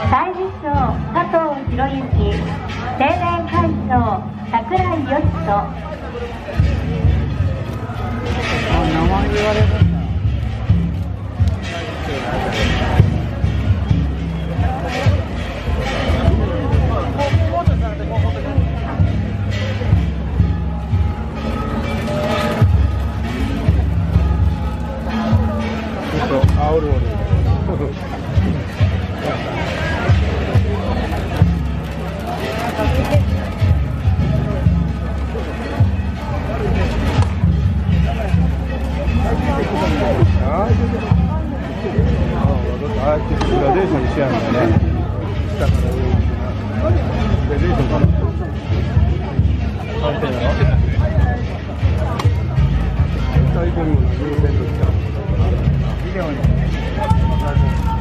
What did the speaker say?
大樹賞加藤博之、青年会長櫻井義人。 名前言われるんだ。あ、おるおる。ああやってグラデーションにしやるんだね。下から上にグラデーションかな。完成なの？最後にも優先度来た。ビデオに。